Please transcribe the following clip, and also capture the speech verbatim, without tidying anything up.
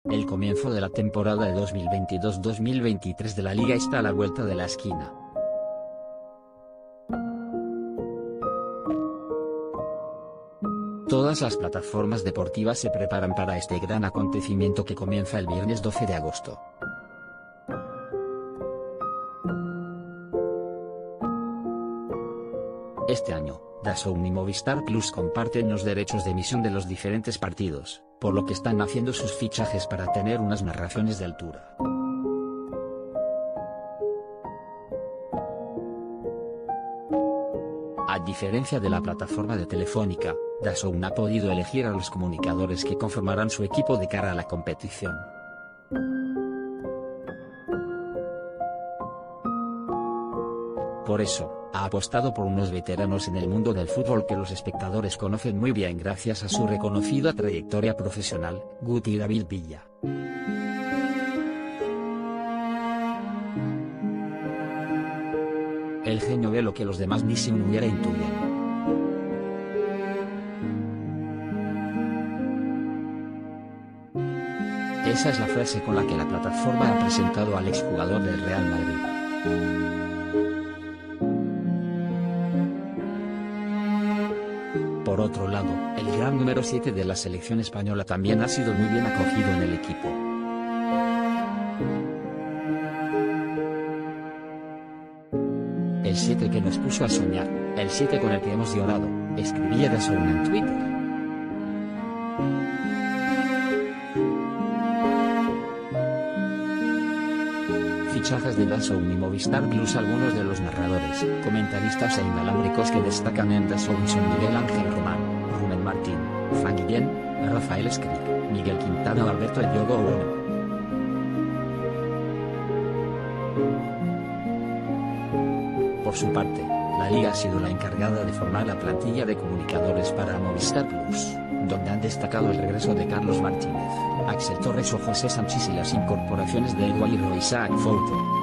El comienzo de la temporada de dos mil veintidós dos mil veintitrés de la Liga está a la vuelta de la esquina. Todas las plataformas deportivas se preparan para este gran acontecimiento que comienza el viernes doce de agosto. Este año, DAZN y Movistar Plus comparten los derechos de emisión de los diferentes partidos, por lo que están haciendo sus fichajes para tener unas narraciones de altura. A diferencia de la plataforma de Telefónica, DAZN ha podido elegir a los comunicadores que conformarán su equipo de cara a la competición. Por eso, ha apostado por unos veteranos en el mundo del fútbol que los espectadores conocen muy bien gracias a su reconocida trayectoria profesional, Guti y David Villa. El genio ve lo que los demás ni se hubiera intuyen. Esa es la frase con la que la plataforma ha presentado al exjugador del Real Madrid. Por otro lado, el gran número siete de la selección española también ha sido muy bien acogido en el equipo. El siete que nos puso a soñar, el siete con el que hemos llorado, escribía DAZN en Twitter. Fichajes de DAZN y Movistar Plus. Algunos de los narradores, comentaristas e inalámbricos que destacan en DAZN son Miguel Ángel Román, Rubén Martín, Fran Guillén, Rafael Escric, Miguel Quintana o Alberto El Yogo Bueno. Por su parte, la Liga ha sido la encargada de formar la plantilla de comunicadores para Movistar Plus, donde han destacado el regreso de Carlos Martínez, Axel Torres o José Sánchez y las incorporaciones de Eguairo e Isaac Fouto.